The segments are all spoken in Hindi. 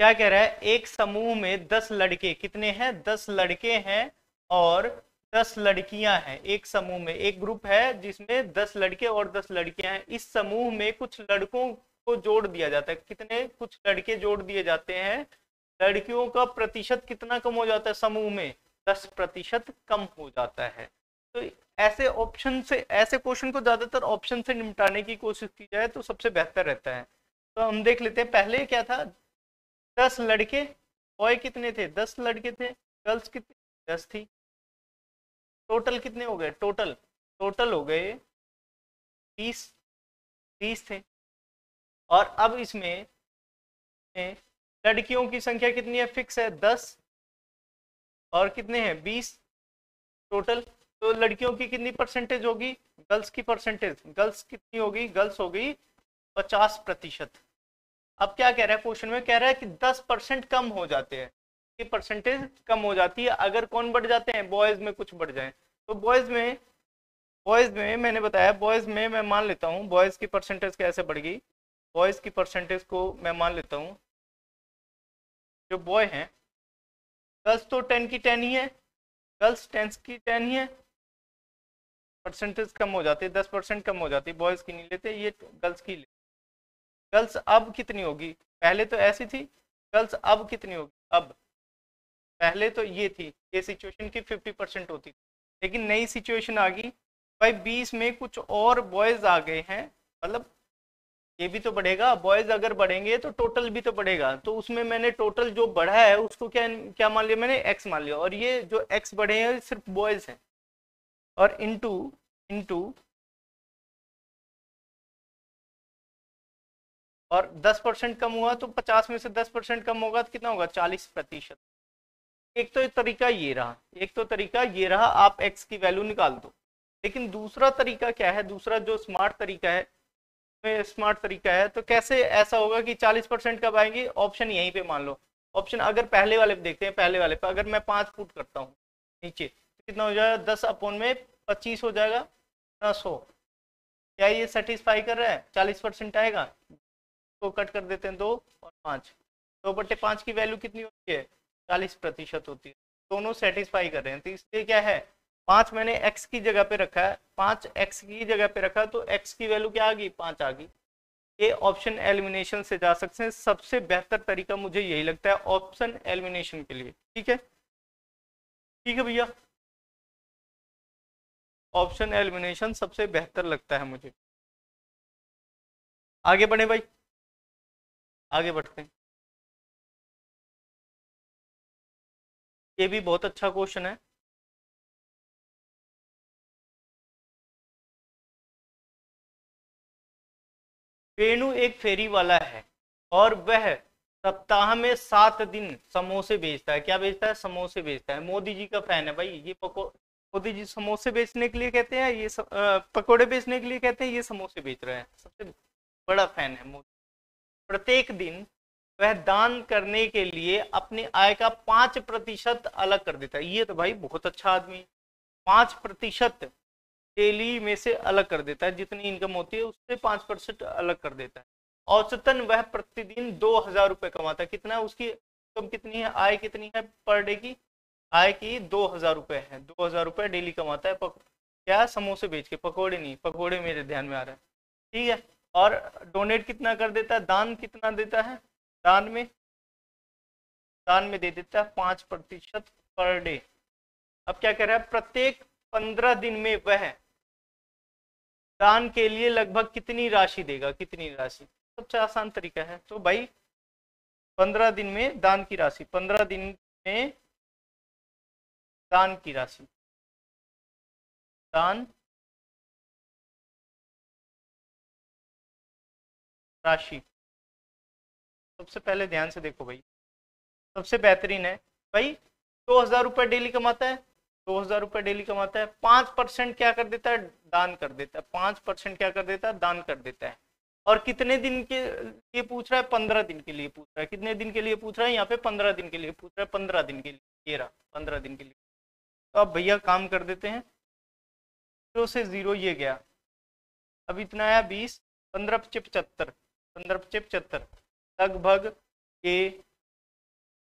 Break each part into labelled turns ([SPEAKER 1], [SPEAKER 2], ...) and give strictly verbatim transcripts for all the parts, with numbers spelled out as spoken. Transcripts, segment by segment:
[SPEAKER 1] क्या कह रहा है, एक समूह में दस लड़के, कितने हैं, दस लड़के हैं और दस लड़कियां हैं। एक समूह में, एक ग्रुप है जिसमें दस लड़के और दस लड़कियां हैं। इस समूह में कुछ लड़कों को जोड़ दिया जाता है, कितने, कुछ लड़के जोड़ दिए जाते हैं। लड़कियों का प्रतिशत कितना कम हो जाता है समूह में, दस प्रतिशत कम हो जाता है। तो ऐसे ऑप्शन से, ऐसे क्वेश्चन को ज्यादातर ऑप्शन से निपटाने की कोशिश की जाए तो सबसे बेहतर रहता है। तो हम देख लेते हैं, पहले क्या था, दस लड़के, बॉय कितने थे, दस लड़के थे, गर्ल्स कितनी, दस थी। टोटल कितने हो गए, टोटल टोटल हो गए बीस, बीस थे। और अब इसमें लड़कियों की संख्या कितनी है, फिक्स है दस, और कितने हैं, बीस टोटल। तो लड़कियों की कितनी परसेंटेज होगी, गर्ल्स की परसेंटेज, गर्ल्स कितनी होगी, गर्ल्स होगी पचास प्रतिशत। अब क्या कह रहा है क्वेश्चन में, कह रहा है कि दस परसेंट कम हो जाते हैं, कि परसेंटेज कम हो जाती है अगर कौन बढ़ जाते हैं, बॉयज में कुछ बढ़ जाए। तो बॉयज में, बॉयज में मैंने बताया, बॉयज में मैं मान लेता हूँ बॉयज की परसेंटेज कैसे बढ़ गई। बॉयज की परसेंटेज को मैं मान लेता हूँ, जो बॉय हैं, गर्ल्स तो टेन की टेन ही है, गर्ल्स टेन की टेन ही है, परसेंटेज कम हो जाती है, दस परसेंट कम हो जाती है, बॉयज की नहीं लेते, ये गर्ल्स की लेते। गर्ल्स अब कितनी होगी, पहले तो ऐसी थी, गर्ल्स अब कितनी होगी, अब पहले तो ये थी, ये सिचुएशन की फिफ्टी परसेंट होती थी, लेकिन नई सिचुएशन आ गई भाई, बीस में कुछ और बॉयज आ गए हैं, मतलब ये भी तो बढ़ेगा, बॉयज अगर बढ़ेंगे तो टोटल भी तो बढ़ेगा। तो उसमें मैंने टोटल जो बढ़ा है उसको क्या क्या मान लिया मैंने, एक्स मान लिया, और ये जो एक्स बढ़े हैं सिर्फ बॉयज हैं, और इनटू इनटू और दस परसेंट कम हुआ तो पचास में से दस परसेंट कम होगा तो कितना होगा, चालीस प्रतिशत। एक तो तरीका ये रहा, एक तो तरीका ये रहा, आप x की वैल्यू निकाल दो। लेकिन दूसरा तरीका क्या है, दूसरा जो स्मार्ट तरीका है, स्मार्ट तरीका है, तो कैसे ऐसा होगा कि चालीस परसेंट कब आएंगे, ऑप्शन यहीं पे मान लो। ऑप्शन अगर पहले वाले पे देखते हैं, पहले वाले पे अगर मैं पांच फुट करता हूँ नीचे तो कितना हो जाएगा, दस अपोन में पच्चीस हो जाएगा ना, सौ। क्या ये सेटिस्फाई कर रहा है, चालीस परसेंट आएगा, तो कट कर देते हैं दो और पाँच, दो बट्टे पाँच की वैल्यू कितनी होती है, चालीस प्रतिशत होती है। दोनों सेटिस्फाई कर रहे हैं, तो इसलिए क्या है, पाँच मैंने x की जगह पे रखा है, पाँच x की जगह पे रखा तो x की वैल्यू क्या आ गई, पाँच आ गई। ये ऑप्शन एलिमिनेशन से जा सकते हैं, सबसे बेहतर तरीका मुझे यही लगता है ऑप्शन एलिमिनेशन के लिए। ठीक है, ठीक है भैया, ऑप्शन एलिमिनेशन सबसे बेहतर लगता है मुझे। आगे बढ़े भाई, आगे बढ़ते हैं। ये भी बहुत अच्छा क्वेश्चन है। वेणु एक फेरी वाला है और वह सप्ताह में सात दिन समोसे बेचता है। क्या बेचता है, समोसे बेचता है। मोदी जी का फैन है भाई ये, पको मोदी जी समोसे बेचने के लिए कहते हैं, ये स, आ, पकोड़े बेचने के लिए कहते हैं, ये समोसे बेच रहे हैं, सबसे बड़ा फैन है मोदी। प्रत्येक दिन वह दान करने के लिए अपनी आय का पांच प्रतिशत अलग कर देता है। ये तो भाई बहुत अच्छा आदमी, पांच प्रतिशत डेली में से अलग कर देता है, जितनी इनकम होती है उससे पांच परसेंट अलग कर देता है। औसतन वह प्रतिदिन दो हजार रुपए कमाता है। कितना है उसकी इनकम, कितनी है, आय कितनी है पर डे की, आय की दो हजार रुपए है, दो हजार रुपए डेली कमाता है। पक, क्या, समोसे बेच के, पकोड़े नहीं, पकोड़े मेरे ध्यान में आ रहा है। ठीक है, और डोनेट कितना कर देता है, दान कितना देता है, दान में, दान में दे देता है पांच प्रतिशत पर डे। अब क्या कह रहा है, प्रत्येक पंद्रह दिन में वह दान के लिए लगभग कितनी राशि देगा, कितनी राशि, सबसे आसान तरीका है। तो भाई पंद्रह दिन में दान की राशि, पंद्रह दिन में दान की राशि, दान राशि, सबसे पहले ध्यान से देखो भाई, सबसे बेहतरीन है भाई। दो हजार रुपये डेली कमाता है, दो हजार रुपये डेली कमाता है, पांच परसेंट क्या कर देता है, दान कर देता है, पांच परसेंट क्या कर देता है, दान कर देता है। और कितने दिन के लिए पूछ रहा है, पंद्रह दिन के लिए पूछ रहा है, कितने दिन के लिए पूछ रहा है, यहाँ पे पंद्रह दिन के लिए पूछ रहा है, पंद्रह दिन के लिए, ये रहा पंद्रह दिन के लिए। तो अब भैया काम कर देते हैं, जीरो से जीरो ये गया, अब इतना आया बीस, पंद्रह पचे पचहत्तर, पंद्रह पचे पचहत्तर, लगभग ये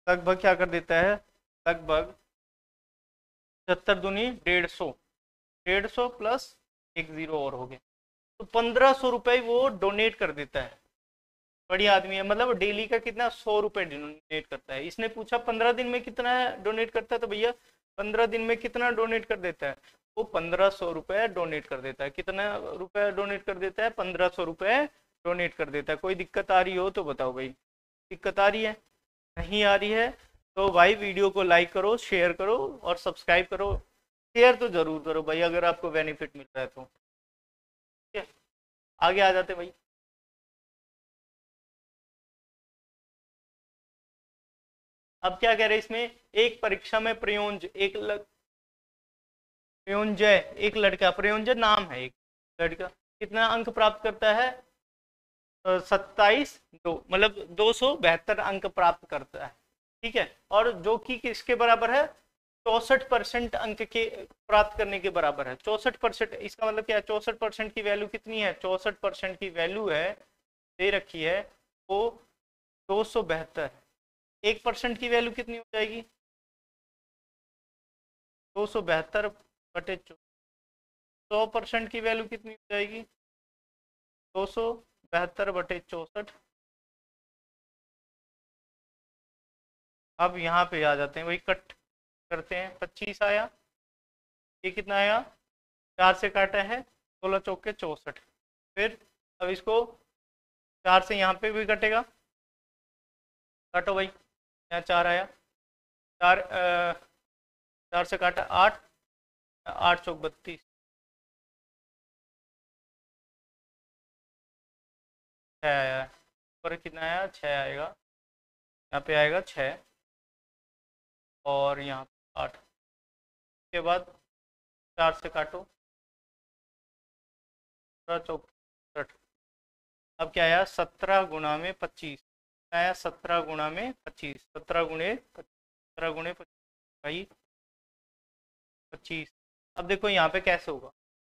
[SPEAKER 1] लगभग क्या कर देता है, लगभग पचहत्तर दूनी डेढ़ सौ, डेढ़ सौ प्लस एक जीरो और हो गया, तो पंद्रह सौ रुपये वो डोनेट कर देता है। बढ़िया आदमी है, मतलब डेली का कितना, सौ रुपये डोनेट करता है। इसने पूछा पंद्रह दिन में कितना डोनेट करता है, तो भैया पंद्रह दिन में कितना डोनेट कर देता है, वो पंद्रह सौ रुपये डोनेट कर देता है। कितना रुपया डोनेट कर देता है, पंद्रह सौ रुपये डोनेट कर देता है। कोई दिक्कत आ रही हो तो बताओ भाई, दिक्कत आ रही है, नहीं आ रही है तो भाई वीडियो को लाइक करो, शेयर करो और सब्सक्राइब करो। शेयर तो जरूर करो भाई अगर आपको बेनिफिट मिल रहा है तो। ठीक है, आगे आ जाते भाई। अब क्या कह रहे हैं इसमें, एक परीक्षा में प्रयोंज एक लग प्रयोंजय एक लड़का, प्रयोंजय नाम है एक लड़का, कितना अंक प्राप्त करता है, सत्ताईस दो मतलब दो सौ बहत्तर अंक प्राप्त करता है। ठीक है, और जो कि किसके बराबर है, चौसठ परसेंट अंक के प्राप्त करने के बराबर है। चौसठ परसेंट इसका मतलब क्या है, चौसठ परसेंट की वैल्यू कितनी है, चौसठ परसेंट की वैल्यू है दे रखी है वो दो सौ बहत्तर। एक परसेंट की वैल्यू कितनी हो जाएगी, दो सौ बहत्तर बटे सौ परसेंट की वैल्यू कितनी हो जाएगी, दो सौ बहत्तर बटे चौसठ। अब यहाँ पे आ जाते हैं, वही कट करते हैं, पच्चीस आया, ये कितना आया, चार से काटा है, सोलह चौके चौसठ। फिर अब इसको चार से यहाँ पे भी कटेगा, काटो भाई, यहाँ चार आया, चार आ, चार से काटा आठ, आठ चौक बत्तीस, छः आया, पर कितना आया, छः आएगा, यहाँ पे आएगा छः और यहाँ आठ। के बाद चार से काटो, सत्रह चौक सठ। अब क्या आया, सत्रह गुना में पच्चीस आया, सत्रह गुना में पच्चीस, सत्रह गुणे सत्रह गुणे भाई पच्चीस। अब देखो यहाँ पे कैसे होगा,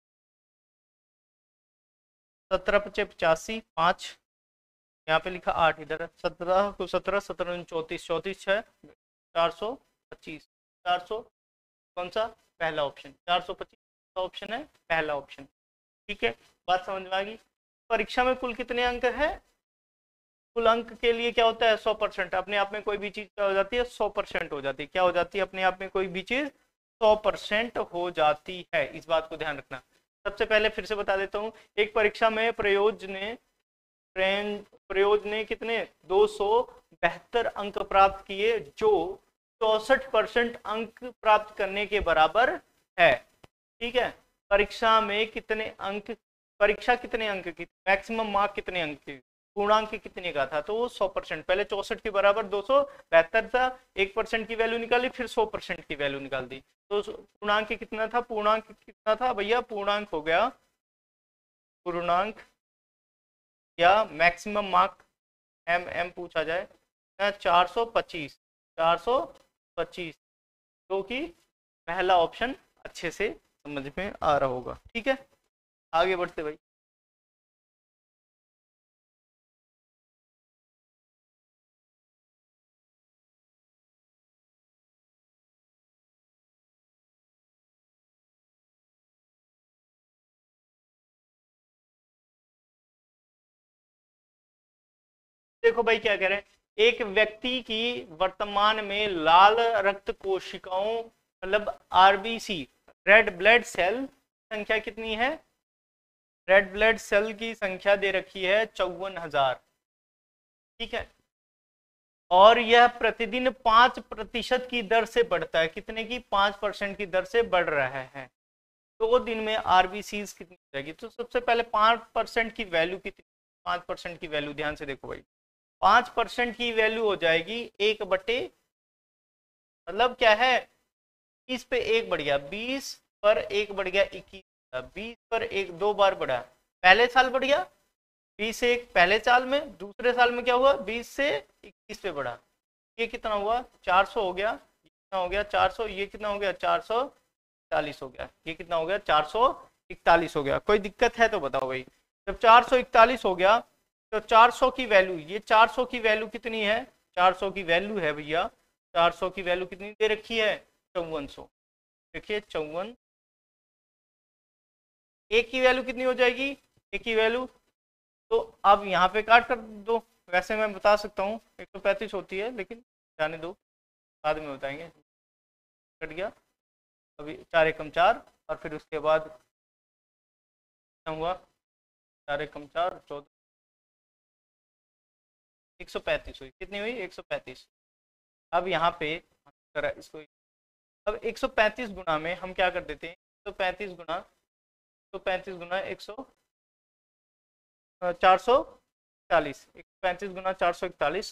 [SPEAKER 1] सत्रह पचे पचासी, पाँच यहाँ पे लिखा आठ इधर, सत्रह को सत्रह, सत्रह चौंतीस, चौंतीस छः चार सौ पच्चीस, चार सौ कौन सा, पहला ऑप्शन, चार सौ पच्चीस ऑप्शन है पहला ऑप्शन। ठीक है, बात समझ में आ गई। परीक्षा में कुल कितने अंक है, कुल अंक के लिए क्या होता है, सौ परसेंट। अपने आप में कोई भी चीज क्या हो जाती है, सौ परसेंट हो जाती है। क्या हो जाती है, अपने आप में कोई भी चीज सौ परसेंट हो जाती है, इस बात को ध्यान रखना। सबसे पहले फिर से बता देता हूँ, एक परीक्षा में प्रयोज ने प्रयोज ने कितने दो सौ बहत्तर अंक प्राप्त किए, जो चौसठ परसेंट अंक प्राप्त करने के बराबर है। ठीक है, परीक्षा में कितने अंक, परीक्षा कितने अंक की, मैक्सिमम मार्क कितने अंक की, पूर्णांक कितने का था, तो वो सौ परसेंट, पहले चौसठ के बराबर दो सौ बहत्तर था, एक परसेंट की वैल्यू निकाली, फिर सौ परसेंट की वैल्यू निकाल दी, तो पूर्णांक कितना था, पूर्णांक कितना था भैया, पूर्णांक हो गया, पूर्णांक या मैक्सिमम मार्क एम एम पूछा जाए, चार सौ पच्चीस, चार सौ पच्चीस, जो कि पहला ऑप्शन अच्छे से समझ में आ रहा होगा। ठीक है, आगे बढ़ते भाई। देखो भाई क्या कह रहे हैं, एक व्यक्ति की वर्तमान में लाल रक्त कोशिकाओं मतलब आरबीसी रेड ब्लड सेल संख्या कितनी है, रेड ब्लड सेल की संख्या दे रखी है चौवन हजार। ठीक है, और यह प्रतिदिन पांच प्रतिशत की दर से बढ़ता है, कितने की, पांच परसेंट की दर से बढ़ रहा है। दो दिन में आरबीसी कितनी हो जाएगी, तो सबसे पहले पांच परसेंट की वैल्यू कितनी, पांच परसेंट की वैल्यू ध्यान से देखो भाई, पांच परसेंट की वैल्यू हो जाएगी एक बटे, मतलब क्या है, बीस पे एक बढ़ गया, बीस पर एक बढ़ गया इक्कीस, बीस पर एक दो बार बढ़ा, पहले साल बढ़ गया बीस से एक पहले साल में, दूसरे साल में क्या हुआ, बीस से इक्कीस पे बढ़ा, ये कितना हुआ, चार सौ हो गया, कितना हो गया चार सौ, ये कितना हो गया चार सौ इकतालीस हो गया, ये कितना हो गया चार सौ इकतालीस हो गया। कोई दिक्कत है तो बताओ भाई, जब चार सौ इकतालीस हो गया तो चार सौ की वैल्यू, ये चार सौ की वैल्यू कितनी है, चार सौ की वैल्यू है भैया चार सौ की वैल्यू कितनी दे रखी है, चौवन सौ। देखिए चौवन, एक की वैल्यू कितनी हो जाएगी, एक की वैल्यू, तो अब यहाँ पे काट कर दो। वैसे मैं बता सकता हूँ एक सौ पैंतीस होती है, लेकिन जाने दो, बाद में बताएंगे। कट गया, अभी चार एकम चार, और फिर उसके बाद कितना हुआ, चार एकम चार, चौदह, एक सौ पैंतीस हुई। कितनी हुई, एक सौ पैंतीस। अब यहाँ पे करा इसको, अब एक सौ पैंतीस गुना में हम क्या कर देते हैं, एक सौ पैंतीस गुना, एक सौ पैंतीस गुना एक सौ चार सौ चालीस, एक सौ पैंतीस गुना चार सौ इकतालीस,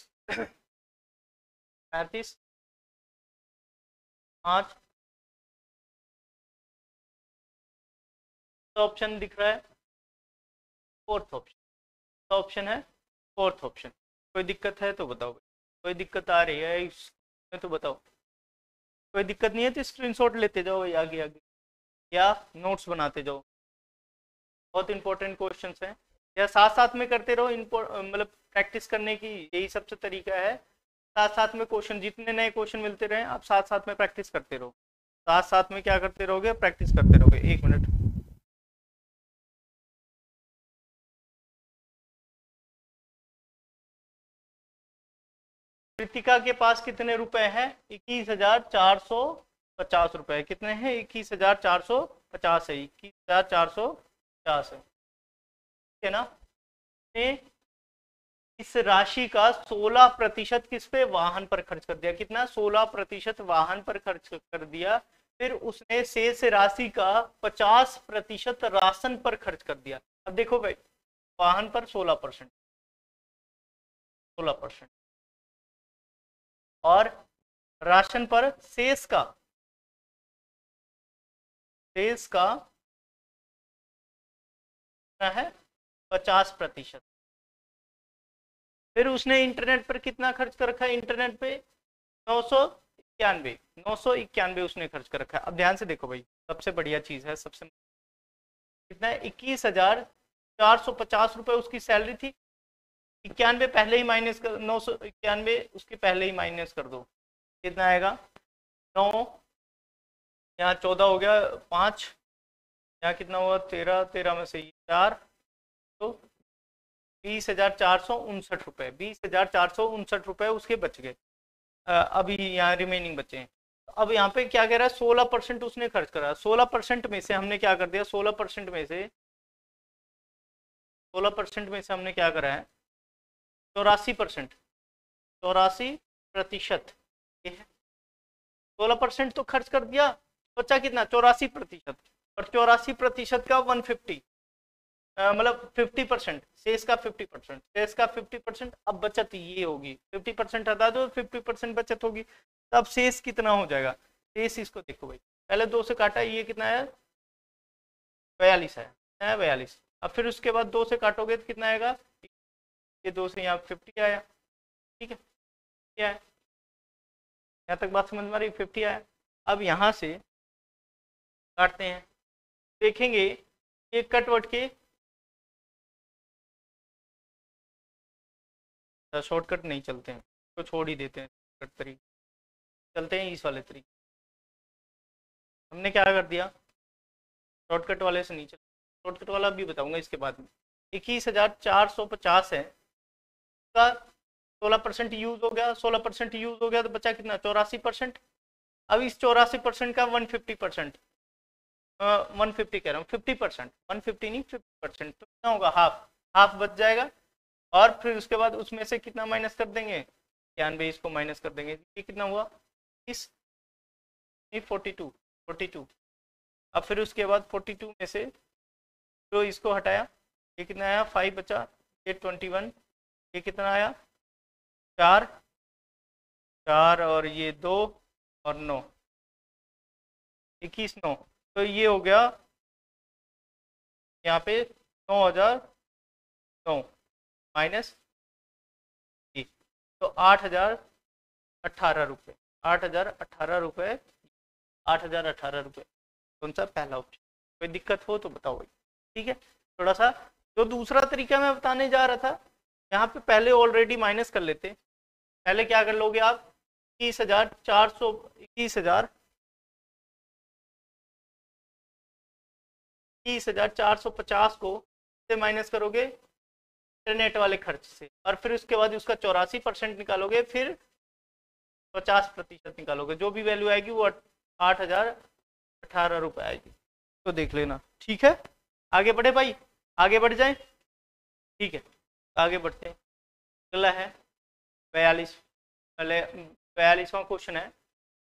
[SPEAKER 1] पैंतीस, पाँच, तो ऑप्शन दिख रहा है, फोर्थ ऑप्शन, तो ऑप्शन है फोर्थ ऑप्शन। कोई दिक्कत है तो बताओ, कोई दिक्कत आ रही है इसमें तो बताओ, कोई दिक्कत नहीं है तो स्क्रीनशॉट लेते जाओ या आगे आगे, या नोट्स बनाते जाओ। बहुत इंपॉर्टेंट क्वेश्चंस हैं, या साथ साथ में करते रहो, मतलब प्रैक्टिस करने की यही सबसे तरीका है। साथ साथ में क्वेश्चन, जितने नए क्वेश्चन मिलते रहे आप साथ साथ में प्रैक्टिस करते रहो, साथ साथ में क्या करते रहोगे, प्रैक्टिस करते रहोगे। एक मिनट, कृतिका के पास कितने रुपए हैं, इक्कीस हजार चार सौ पचास रुपए। कितने हैं, इक्कीस हजार चार सौ पचास है, इक्कीस हजार चार सौ पचास है, ठीक है ना। इस राशि का सोलह प्रतिशत किस पे, वाहन पर खर्च कर दिया। कितना, सोलह प्रतिशत वाहन पर खर्च कर दिया। फिर उसने शेष राशि का पचास प्रतिशत राशन पर खर्च कर दिया। अब देखो भाई, वाहन पर सोलह परसेंट, सोलह परसेंट, और राशन पर शेष का, शेष का है पचास प्रतिशत। फिर उसने इंटरनेट पर कितना खर्च कर रखा है, इंटरनेट पे नौ सौ इक्यानवे, नौ सौ इक्यानवे उसने खर्च कर रखा है। अब ध्यान से देखो भाई, सबसे बढ़िया चीज है, सबसे कितना है, इक्कीस हजार चार सौ पचास रुपए उसकी सैलरी थी। इक्यानवे पहले ही माइनस कर, नौ सौ इक्यानवे उसके पहले ही माइनस कर दो, कितना आएगा, नौ, यहाँ चौदह हो गया, पाँच, यहाँ कितना हुआ, तेरह, तेरह में से चार, तो बीस हजार चार सौ उनसठ रुपए, बीस हजार चार सौ उनसठ रुपए उसके बच गए। अभी यहाँ रिमेनिंग बचे हैं। अब यहाँ पे क्या कह रहा है, सोलह परसेंट उसने खर्च करा। सोलह परसेंट में से हमने क्या कर दिया, सोलह परसेंट में से सोलह परसेंट में से हमने क्या करा है, चौरासी परसेंट, चौरासी प्रतिशत, सोलह परसेंट तो खर्च कर दिया, बचा कितना, चौरासी प्रतिशत, और चौरासी प्रतिशत का वन फिफ्टी, मतलब फिफ्टी परसेंट, शेष का फिफ्टी परसेंट, शेष का फिफ्टी परसेंट। अब बचत ये होगी, फिफ्टी परसेंट हटा दो, फिफ्टी परसेंट बचत होगी, तब शेष कितना हो जाएगा। शेष इसको देखो भाई, पहले दो से काटा, ये कितना है, बयालीस है, है बयालीस। अब फिर उसके बाद दो से काटोगे तो कितना आएगा, ये दो से यहाँ फिफ्टी आया, ठीक है, क्या है, यहाँ तक बात समझ में आ रही, फिफ्टी आया। अब यहाँ से काटते हैं, देखेंगे ये कटवट के शॉर्टकट नहीं चलते हैं, तो छोड़ ही देते हैं, शॉर्टकट तरीके चलते हैं, इस वाले तरीके। हमने क्या कर दिया, शॉर्टकट वाले से नहीं चल, शॉर्टकट वाला भी बताऊंगा इसके बाद में। इक्कीस हजार चार सौ पचास है, का सोलह परसेंट यूज हो गया, सोलह परसेंट यूज हो गया तो बचा कितना, चौरासी परसेंट। अब इस चौरासी परसेंट का one fifty percent, one fifty कह रहा हूँ, फिफ्टी परसेंट, वन फिफ्टी नहीं फिफ्टी परसेंट, तो कितना होगा, हाफ, हाफ बच जाएगा। और फिर उसके बाद उसमें से कितना माइनस कर देंगे, इक्यानवे, इसको माइनस कर देंगे, ये कितना हुआ, इस फोर्टी टू, फोर्टी टू। अब फिर उसके बाद फोर्टी टू में से जो तो इसको हटाया, ये कितना आया, फाइव बचा, ये ट्वेंटी वन, ये कितना आया, चार, चार, और ये दो, और नौ, इक्कीस, नौ, तो ये हो गया यहाँ पे नौ हजार नौ माइनस, तो आठ हजार अट्ठारह रुपये, आठ हजार अट्ठारह रुपये, आठ हजार अट्ठारह रुपये। कौन सा, पहला ऑप्शन। कोई दिक्कत हो तो बताओ भाई, ठीक है। थोड़ा सा जो दूसरा तरीका मैं बताने जा रहा था, यहाँ पे पहले ऑलरेडी माइनस कर लेते। पहले क्या कर लोगे आप, इक्कीस हजार चार सौ इक्कीस हजार इक्कीस हजार चार सौ पचास को से माइनस करोगे इंटरनेट वाले खर्च से, और फिर उसके बाद उसका चौरासी परसेंट निकालोगे, फिर पचास प्रतिशत निकालोगे, जो भी वैल्यू आएगी वो आठ हजार अठारह रुपये आएगी। तो देख लेना, ठीक है। आगे बढ़े भाई, आगे बढ़ जाए, ठीक है, आगे बढ़ते हैं। अगला है बयालीस, पहले बयालीसवां क्वेश्चन है,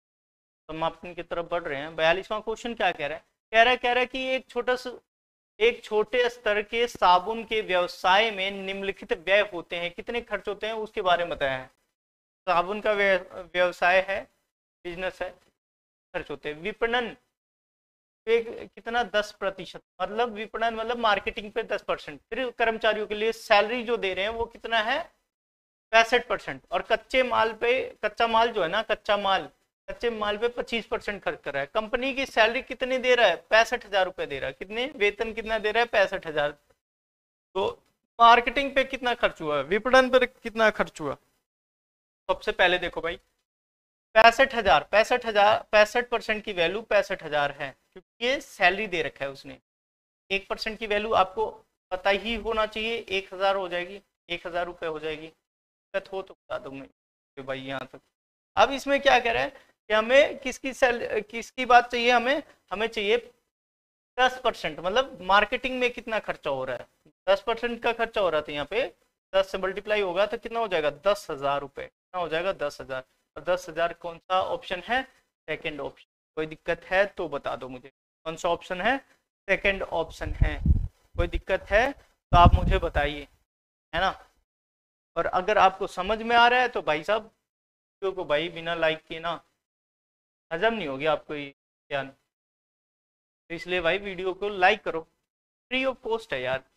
[SPEAKER 1] समापन की तरफ बढ़ रहे हैं। बयालीसवां क्वेश्चन क्या कह रहा है? कह रहा है कह रहा है कि एक छोटा एक छोटे स्तर के साबुन के व्यवसाय में निम्नलिखित व्यय होते हैं, कितने खर्च होते हैं उसके बारे में बताया है। साबुन का व्यवसाय है, बिजनेस है, खर्च होते हैं। विपणन पे कितना? दस प्रतिशत, मतलब विपणन मतलब मार्केटिंग पे दस परसेंट। फिर कर्मचारियों के लिए सैलरी जो दे रहे हैं वो कितना है? पैंसठ परसेंट। और कच्चे माल पे, कच्चा माल जो है ना, कच्चा माल कच्चे माल पे पच्चीस परसेंट खर्च कर रहा है। कंपनी की सैलरी कितनी दे रहा है? पैंसठ हजार रुपए दे रहा है। कितने? वेतन कितना दे रहा है? पैंसठ हजार। तो मार्केटिंग पे कितना खर्च हुआ? विपणन पर कितना खर्च हुआ? सबसे पहले देखो भाई, पैंसठ हजार पैंसठ हजार पैंसठ परसेंट की वैल्यू पैंसठ हजार है, क्योंकि ये सैलरी दे रखा है उसने। एक परसेंट की वैल्यू आपको पता ही होना चाहिए, एक हजार हो जाएगी, एक हजार रुपये हो जाएगी। दिक्कत हो तो बता दूँ मैं भाई यहाँ तक। अब इसमें क्या कह रहा है कि हमें किसकी सेल किसकी बात चाहिए? हमें हमें चाहिए दस परसेंट, मतलब मार्केटिंग में कितना खर्चा हो रहा है। दस परसेंट का खर्चा हो रहा था यहाँ पे, दस से मल्टीप्लाई होगा तो कितना हो जाएगा? दस हजार रुपये। कितना हो जाएगा? दस हजार। और दस हजार कौन सा ऑप्शन है? Second option. कोई दिक्कत है तो बता दो मुझे, कौन सा ऑप्शन है? सेकेंड ऑप्शन है। कोई दिक्कत है तो आप मुझे बताइए, है ना। और अगर आपको समझ में आ रहा है तो भाई साहब वीडियो को भाई बिना लाइक किए ना हजम नहीं होगी आपको ये ज्ञान, तो इसलिए भाई वीडियो को लाइक करो। फ्री ऑफ कॉस्ट है यार,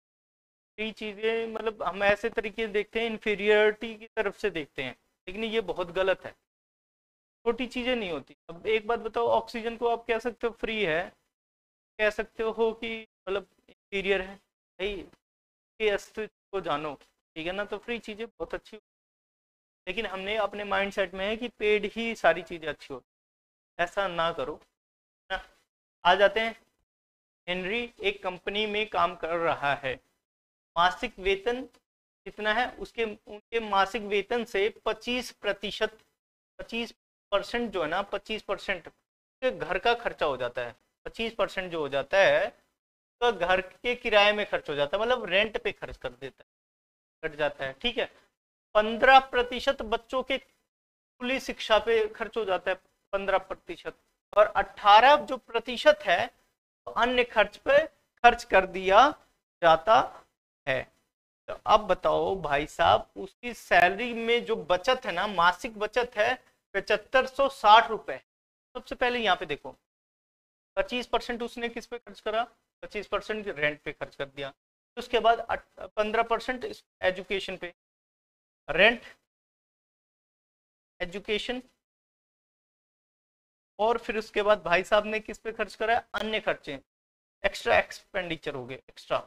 [SPEAKER 1] फ्री चीज़ें, मतलब हम ऐसे तरीके से देखते हैं, इन्फीरियरिटी की तरफ से देखते हैं, लेकिन ये बहुत गलत है। छोटी चीज़ें नहीं होती। अब एक बात बताओ, ऑक्सीजन को आप कह सकते हो फ्री है, कह सकते हो कि मतलब इंफीरियर है? भाई के अस्तित्व को जानो, ठीक है ना। तो फ्री चीज़ें बहुत अच्छी, लेकिन हमने अपने माइंड सेट में है कि पेड ही सारी चीज़ें अच्छी होती, ऐसा ना करो ना। आ जाते हैं, हेनरी एक कंपनी में काम कर रहा है, मासिक वेतन कितना है उसके? उनके मासिक वेतन से पच्चीस प्रतिशत पच्चीस परसेंट जो है ना, पच्चीस परसेंट घर का खर्चा हो जाता है। पच्चीस परसेंट जो हो जाता है तो घर के किराए में खर्च हो जाता है, मतलब रेंट पे खर्च कर देता है, कट जाता है, ठीक है। पंद्रह प्रतिशत बच्चों के स्कूली शिक्षा पे खर्च हो जाता है, पंद्रह प्रतिशत। और अठारह जो प्रतिशत है तो अन्य खर्च पे खर्च कर दिया जाता है। तो अब बताओ भाई साहब, उसकी सैलरी में जो बचत है ना, मासिक बचत है पचहत्तर सौ साठ रुपए। सबसे पहले यहाँ पे देखो, पच्चीस परसेंट उसने किस पे खर्च करा? पच्चीस परसेंट रेंट पे खर्च कर दिया। उसके बाद पंद्रह परसेंट एजुकेशन पे, रेंट, एजुकेशन, और फिर उसके बाद भाई साहब ने किस पे खर्च करा? अन्य खर्चे, एक्स्ट्रा एक्सपेंडिचर हो गए, एक्स्ट्रा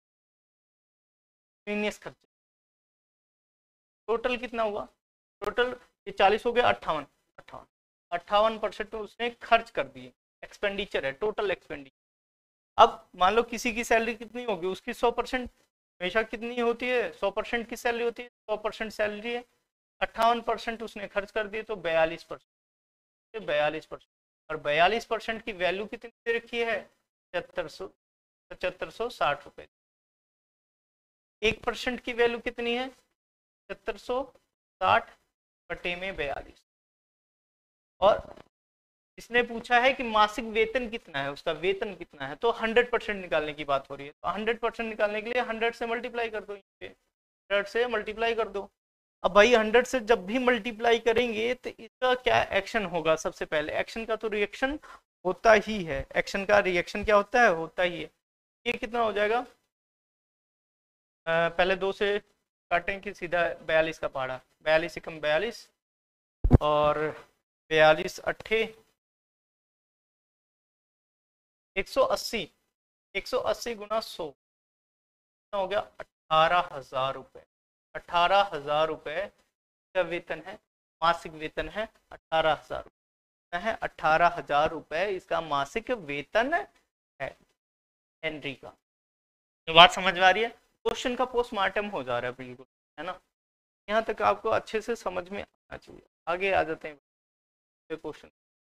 [SPEAKER 1] खर्चे। टोटल कितना हुआ? टोटल ये चालीस हो गया, अट्ठावन अट्ठावन अट्ठावन परसेंट तो उसने खर्च कर दिए, एक्सपेंडिचर है, टोटल एक्सपेंडिचर। अब मान लो किसी की सैलरी कितनी होगी? उसकी सौ परसेंट हमेशा कितनी होती है? सौ परसेंट की सैलरी होती है, सौ परसेंट सैलरी है, अट्ठावन परसेंट उसने खर्च कर दिए, तो बयालीस परसेंट बयालीस परसेंट और बयालीस परसेंट की वैल्यू कितनी दे रखी है? पचहत्तर सौ पचहत्तर सौ साठ रुपये। एक परसेंट की वैल्यू कितनी है? पचहत्तर सौ साठ बटे में बयालीस। और इसने पूछा है कि मासिक वेतन कितना है, उसका वेतन कितना है, तो हंड्रेड परसेंट निकालने की बात हो रही है। तो हंड्रेड परसेंट निकालने के लिए हंड्रेड से मल्टीप्लाई कर दो, हंड्रेड से मल्टीप्लाई कर दो। अब भाई हंड्रेड से जब भी मल्टीप्लाई करेंगे तो इसका क्या एक्शन होगा? सबसे पहले एक्शन का तो रिएक्शन होता ही है, एक्शन का रिएक्शन क्या होता है? होता ही है। ये कितना हो जाएगा? आ, पहले दो से काटें कि सीधा बयालीस का पहाड़ा, बयालीस से कम बयालीस और बयालीस अट्ठे एक सौ अस्सी, एक सौ अस्सी गुना सौ हो गया अठारह हजार रुपये। अठारह हजार रुपये का वेतन है, मासिक वेतन है अठारह हजार रुपये है, अठारह हजार रुपये इसका मासिक वेतन है हेनरी का। तो बात समझ में आ रही है? क्वेश्चन का पोस्टमार्टम हो जा रहा है बिल्कुल, है ना? यहाँ तक आपको अच्छे से समझ में आना चाहिए। आगे आ जाते हैं क्वेश्चन।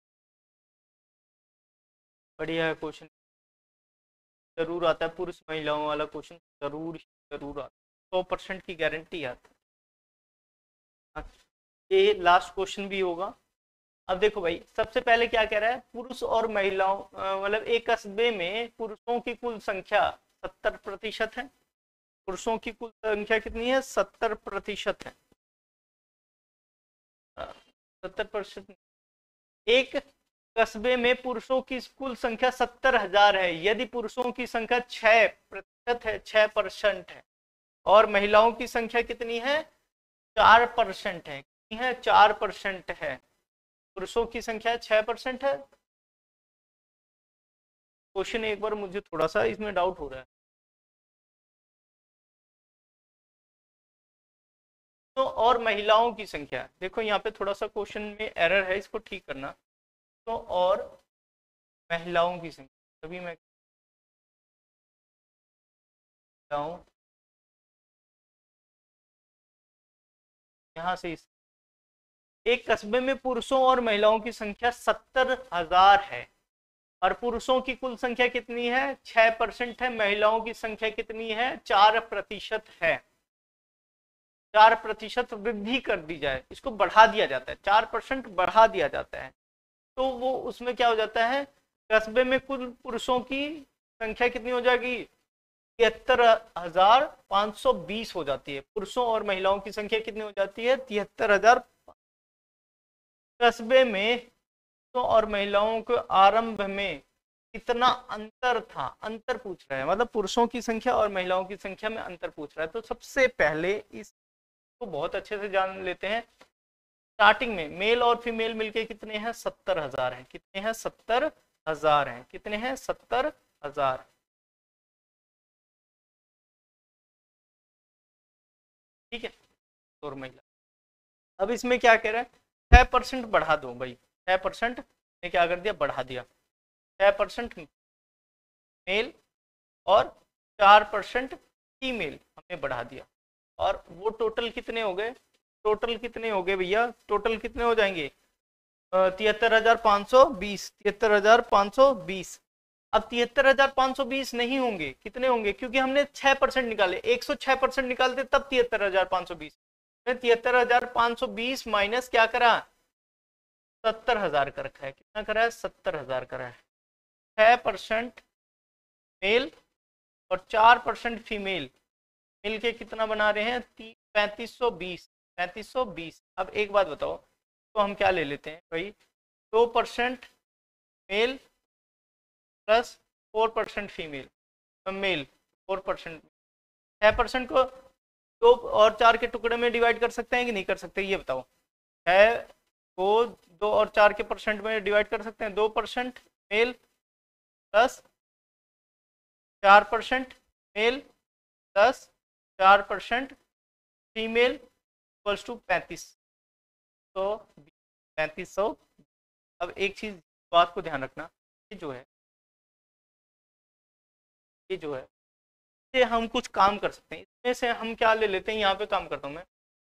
[SPEAKER 1] बढ़िया है क्वेश्चन, जरूर आता है, पुरुष महिलाओं वाला क्वेश्चन जरूर जरूर आता है, सौ परसेंट की गारंटी आता है। ये लास्ट क्वेश्चन भी होगा। अब देखो भाई, सबसे पहले क्या कह रहा है, पुरुष और महिलाओं मतलब एक कस्बे में पुरुषों की कुल संख्या सत्तर प्रतिशत है। पुरुषों की कुल संख्या कितनी है? सत्तर प्रतिशत है। सत्तर प्रतिशत। एक कस्बे में पुरुषों की कुल संख्या सत्तर हजार है। यदि पुरुषों की संख्या छह प्रतिशत है, छह परसेंट है, और महिलाओं की संख्या कितनी है? चार परसेंट है। कितनी है? चार परसेंट है। पुरुषों की संख्या छह परसेंट है। क्वेश्चन एक बार मुझे थोड़ा सा इसमें डाउट हो रहा है। तो और महिलाओं की संख्या, देखो यहाँ पे थोड़ा सा क्वेश्चन में एरर है, इसको ठीक करना। तो और महिलाओं की संख्या, अभी मैं यहाँ से इस एक कस्बे में पुरुषों और महिलाओं की संख्या सत्तर हजार है, और पुरुषों की कुल संख्या कितनी है? छह परसेंट है। महिलाओं की संख्या कितनी है? चार प्रतिशत है। चार प्रतिशत वृद्धि कर दी जाए, इसको बढ़ा दिया जाता है, चार परसेंट बढ़ा दिया जाता है, तो वो उसमें क्या हो जाता है? कस्बे में कुल पुरुषों की संख्या कितनी हो जाएगी? तिहत्तर हजार पांच सौ बीस हो जाती है। पुरुषों और महिलाओं की संख्या कितनी हो जाती है? तिहत्तर हजार। कस्बे में पुरुषों और महिलाओं के आरंभ में कितना अंतर था? अंतर पूछ रहा है, मतलब पुरुषों की संख्या और महिलाओं की संख्या में अंतर पूछ रहा है। तो सबसे पहले इसको बहुत अच्छे से जान लेते हैं। स्टार्टिंग में मेल और फीमेल मिलके कितने हैं? सत्तर हजार है। कितने हैं? सत्तर हजार है। कितने हैं? सत्तर हजार। ठीक है, और महिला। अब इसमें क्या कह रहा है? छह परसेंट बढ़ा दो भाई, छह परसेंट ने क्या कर दिया? बढ़ा दिया। छह परसेंट मेल और चार परसेंट फीमेल हमने बढ़ा दिया, और वो टोटल कितने हो गए? टोटल कितने हो गए भैया? टोटल कितने हो जाएंगे? तिहत्तर हजार पाँच सौ बीस। तिहत्तर हजार पाँच सौ बीस। अब तिहत्तर हजार पाँच सौ बीस नहीं होंगे, कितने होंगे? क्योंकि हमने छह परसेंट निकाले, एक सौ छह परसेंट निकालते तब तिहत्तर हजार पाँच सौ बीस। तिहत्तर हजार पाँच सौ बीस माइनस क्या करा? सत्तर हजार कर रखा है। कितना करा है? सत्तर हजार करा है। छह परसेंट मेल और चार परसेंट फीमेल मिलके कितना बना रहे हैं? पैंतीस सौ बीस। पैंतीस सौ बीस। अब एक बात बताओ, तो हम क्या ले लेते हैं भाई? दो percent male plus four percent female male, four percent. छह परसेंट को दो और चार के टुकड़े में डिवाइड कर सकते हैं कि नहीं कर सकते? ये बताओ। छह को दो और चार के परसेंट में डिवाइड कर सकते हैं। दो परसेंट मेल प्लस चार परसेंट मेल प्लस चार परसेंट फीमेल इक्वल्स टू पैंतीस सौ पैंतीस सौ। अब एक चीज बात को ध्यान रखना, ये जो है ये जो है ये हम कुछ काम कर सकते हैं। इसमें से हम क्या ले लेते हैं? यहाँ पे काम करता हूँ मैं।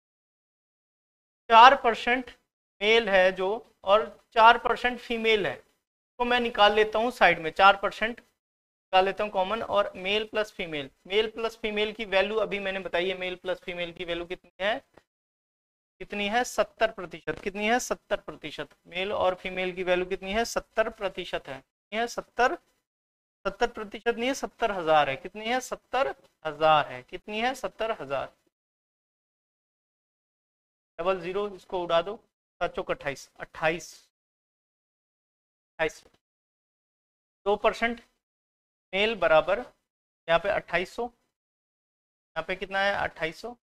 [SPEAKER 1] चार परसेंट मेल है जो, और चार परसेंट फीमेल है, तो मैं निकाल लेता हूँ साइड में। चार परसेंट निकाल लेता हूँ कॉमन, और male plus female, male plus female की वैल्यू अभी मैंने बताई है। मेल प्लस फीमेल की वैल्यू कितनी है? कितनी है? सत्तर प्रतिशत। कितनी है? सत्तर प्रतिशत। मेल और फीमेल की वैल्यू कितनी है? सत्तर प्रतिशत है। कितनी है? सत्तर। सत्तर प्रतिशत नहीं है, सत्तर हजार है। कितनी है? सत्तर हजार है। कितनी है? सत्तर हजार। डबल जीरो इसको उड़ा दो, सात चौक अट्ठाईस। अट्ठाईस अट्ठाईस। दो परसेंट मेल बराबर यहाँ पे अट्ठाईस सौ। यहाँ पे कितना है? अट्ठाईस सौ।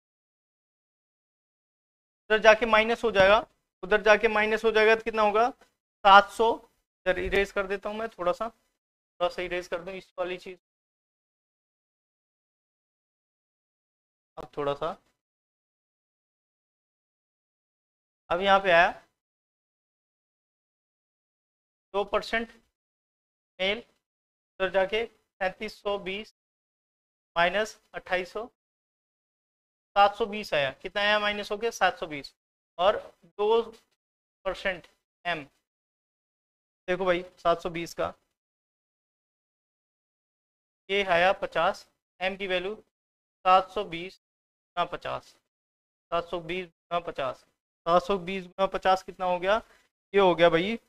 [SPEAKER 1] उधर जाके माइनस हो जाएगा, उधर जाके माइनस हो जाएगा तो कितना होगा? सात सौ। इधर इरेज कर देता हूँ मैं, थोड़ा सा थोड़ा सा इरेज कर दूँ इस वाली चीज। अब थोड़ा सा अब यहाँ पे आया दो परसेंट मेल, तो जाके सैंतीस सौ बीस माइनस अट्ठाईस सौ, सात सौ बीस आया। कितना आया माइनस हो गया सात सौ बीस। और दो परसेंट एम, देखो भाई सात सौ बीस का ये आया पचास, एम की वैल्यू सात सौ बीस गुना पचास, सात सौ बीस गुना पचास, सात सौ बीस गुना पचास कितना हो गया, ये हो गया भाई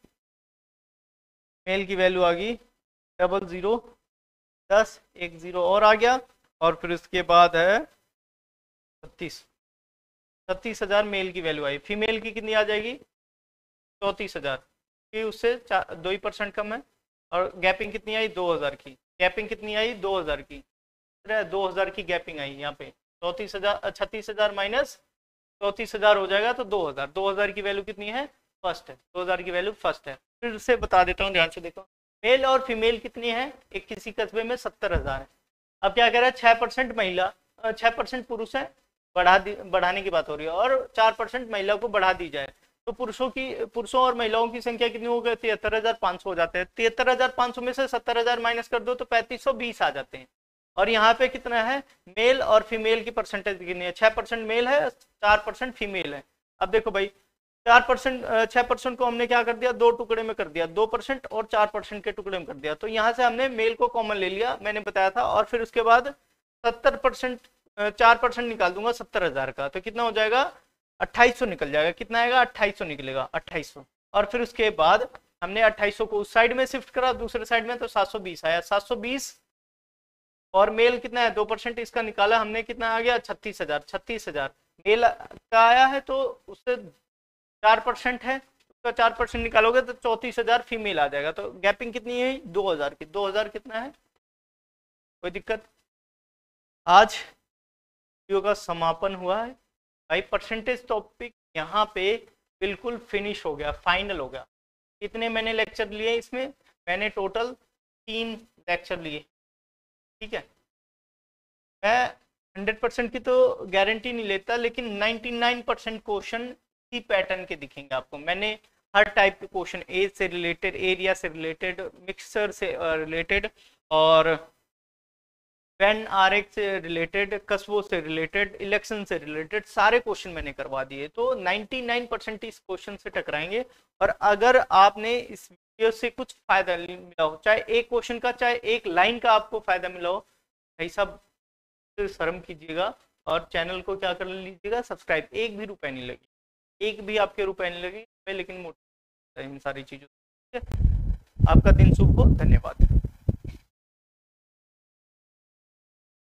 [SPEAKER 1] मेल की वैल्यू आ गई डबल ज़ीरो दस, एक ज़ीरो और आ गया। और फिर उसके बाद है छत्तीस, छत्तीस हज़ार मेल की वैल्यू आई। फीमेल की कितनी आ जाएगी चौंतीस हज़ार, कि उससे चार दो ही परसेंट कम है। और गैपिंग कितनी आई दो हज़ार की, गैपिंग कितनी आई दो हज़ार की, दो हज़ार की गैपिंग आई यहाँ पे। चौंतीस हज़ार छत्तीस हज़ार माइनस चौंतीस हज़ार हो जाएगा तो दो हज़ार, दो हज़ार की वैल्यू कितनी है फर्स्ट है, दो हज़ार की वैल्यू फर्स्ट है। फिर से बता देता हूँ ध्यान से देखो, मेल और फीमेल कितनी है, एक किसी कस्बे में सत्तर हज़ार है। अब क्या कह रहा है छः परसेंट महिला छः परसेंट पुरुष है, बढ़ा दी बढ़ाने की बात हो रही है, और चार परसेंट महिला को बढ़ा दी जाए तो पुरुषों की पुरुषों और महिलाओं की संख्या कितनी हो गई, तिहत्तर हजार पाँच सौ हो जाते हैं। तिहत्तर हजार पाँच सौ में से सत्तर हजार माइनस कर दो तो पैंतीस सौ बीस आ जाते हैं। और यहाँ पे कितना है मेल और फीमेल की परसेंटेज कितनी है, छः परसेंट मेल है, चार परसेंट फीमेल है। अब देखो भाई चार परसेंट छः परसेंट को हमने क्या कर दिया, दो टुकड़े में कर दिया, दो परसेंट और चार परसेंट के टुकड़े में कर दिया। तो यहाँ से हमने मेल को कॉमन ले लिया, मैंने बताया था। और फिर उसके बाद सत्तर परसेंट चार परसेंट निकाल दूंगा सत्तर हजार का, तो कितना हो जाएगा अट्ठाईस सौ निकल जाएगा। कितना आएगा अट्ठाईस सौ निकलेगा, अट्ठाईस सौ। और फिर उसके बाद हमने अट्ठाईस सौ को उस साइड में शिफ्ट करा दूसरे साइड में, तो सात सौ बीस आया। सात सौ बीस और मेल कितना है दो परसेंट इसका निकाला हमने, कितना आ गया छत्तीस हजार। छत्तीस हजार मेल का आया है तो उससे चार परसेंट है, उसका चार परसेंट निकालोगे तो चौंतीस हजार फीमेल आ जाएगा। तो गैपिंग कितनी है दो हजार की, दो हजार कितना है, कोई दिक्कत। आज वीडियो का समापन हुआ है भाई, परसेंटेज टॉपिक यहाँ पे बिल्कुल फिनिश हो गया, फाइनल हो गया। कितने मैंने लेक्चर लिए इसमें, मैंने टोटल तीन लेक्चर लिए, ठीक है। मैं हंड्रेड परसेंट की तो गारंटी नहीं लेता, लेकिन नाइन्टी नाइन परसेंट क्वेश्चन इसी पैटर्न के दिखेंगे आपको। मैंने हर टाइप के क्वेश्चन, एज से रिलेटेड, एरिया से रिलेटेड, मिक्सचर से रिलेटेड, और पेन आरएक्स से रिलेटेड, कस्बों से रिलेटेड, इलेक्शन से रिलेटेड सारे क्वेश्चन मैंने करवा दिए। तो निन्यानवे परसेंट इस क्वेश्चन से टकराएंगे। और अगर आपने इस वीडियो से कुछ फायदा मिला हो, चाहे एक क्वेश्चन का, चाहे एक लाइन का आपको फायदा मिला हो, भाई सब शर्म कीजिएगा और चैनल को क्या कर लीजिएगा सब्सक्राइब। एक भी रुपए नहीं लगी, एक भी आपके रुपए नहीं लगी, लेकिन मोटा इन सारी चीजों। आपका दिन शुभ हो, धन्यवाद।